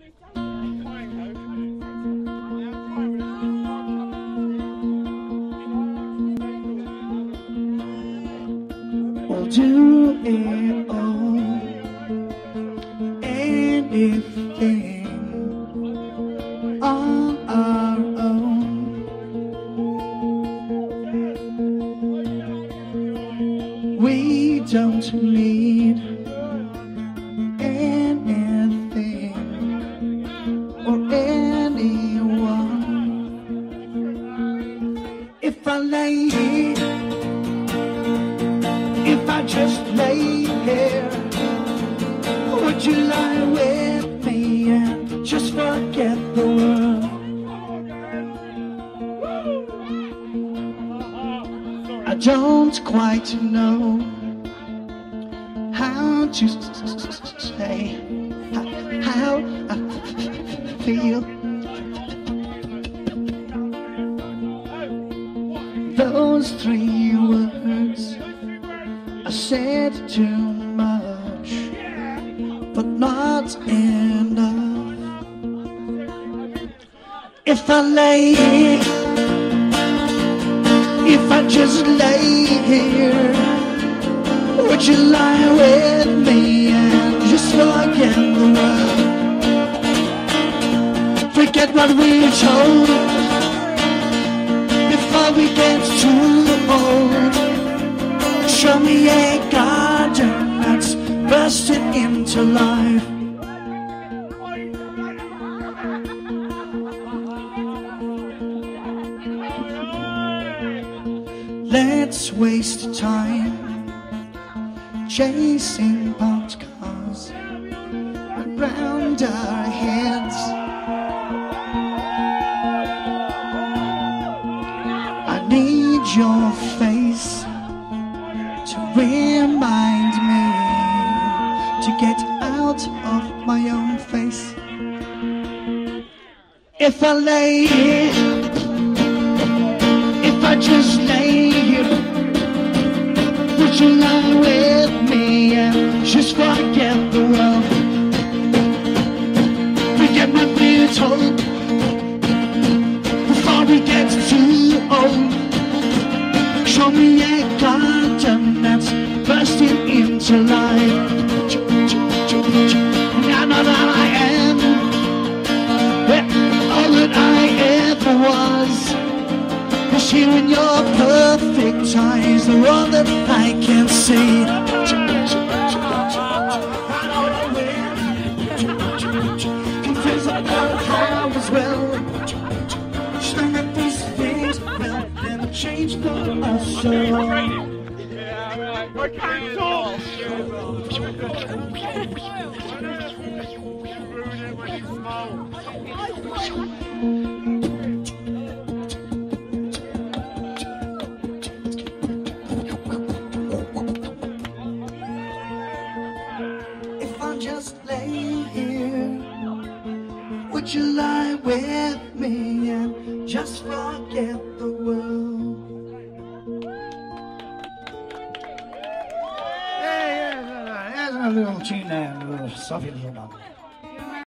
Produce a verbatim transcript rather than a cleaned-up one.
We'll do it all, anything on our own. We don't need anything or anyone. If I lay here, if I just lay here, would you lie with me and just forget the world? I don't quite know how to say how I feel. Those three words I said too much, but not enough. If I lay here, if I just lay here, would you lie with me and just forget the world? Forget what we're told before we get too old. Show me a garden that's bursted into life. Let's waste time chasing parked cars around our heads. I need your face to remind me to get out of my own face. If I lay here, if I just lay here, would you lie with me and just forget the world? Forget what we're told before we get too old. Show me a garden that's bursting into life. I know that I am all that I ever was. Cause you and your perfect eyes are all that I can see. Confess I don't have as well. Stung at these things, well, never change for us so. I can't talk! If I just lay here, would you lie with me and just forget the world? Hey, yeah, there's a little tune there, a little soft little dog.